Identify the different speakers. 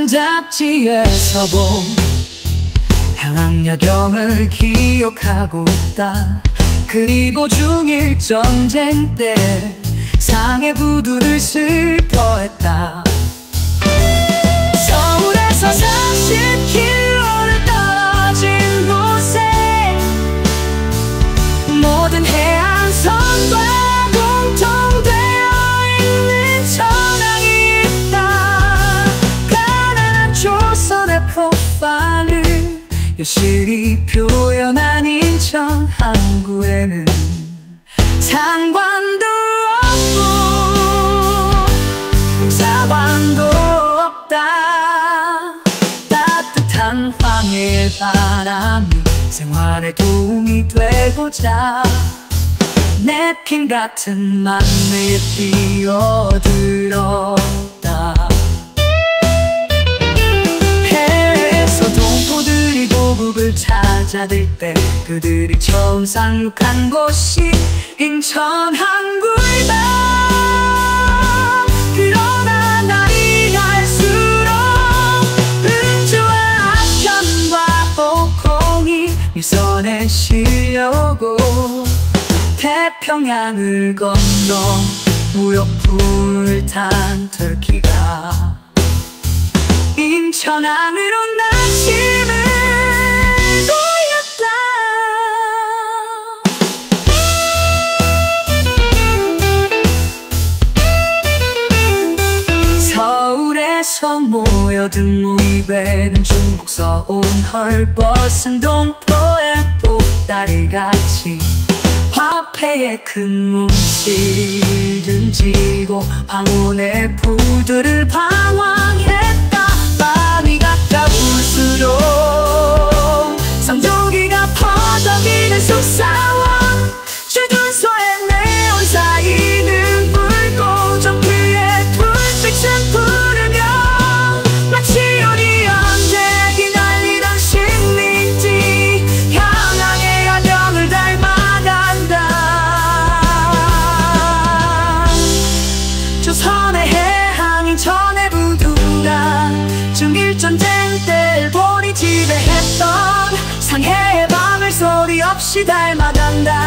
Speaker 1: 잡지에서 본 평양야경을 기억하고 있다. 그리고 중일 전쟁 때 상해 부두를 슬퍼했다. 서울에서 40km를 떨어진 곳에 모든 해안선과 공통되어 있는 전황이 있다. 가난한 조선의 프로파일을 여실히 표현한 인천 항구에는 상관도 없고 사관도 없다. 따뜻한 황해의 바람이 생활에 도움이 되고자 냅킨 같은 만내에 뛰어들었다. 해외에서 동포들이 고국을 찾아들 때 그들이 처음 상륙한 곳이 인천 항구이다. 그러나 날이 갈수록 은주와 악현과 홍콩이 밀선에 실려오고 태평양을 건너 무역불을 탄 터키가 인천항으로 나침을 보였다. 서울에서 모여든 모이배는 중국서 온 헐벗은 동포의 보따리같이 화폐의 큰 뭉치를 쥐고 방언의 부두를 방황했다. 마음이 가까울수록 성조기가 퍼져기는 속사원 주둔소에 내온 쌓이는 불꽃 점프에 불빛은 부르며 마치 우리 언제기 날리던 식민지 향항의 야경을 닮아간다. 조선의 해항인 천의 부두가 중일전쟁 때 일본이 지배했던 상해의 밤을 소리 없이 닮아간다.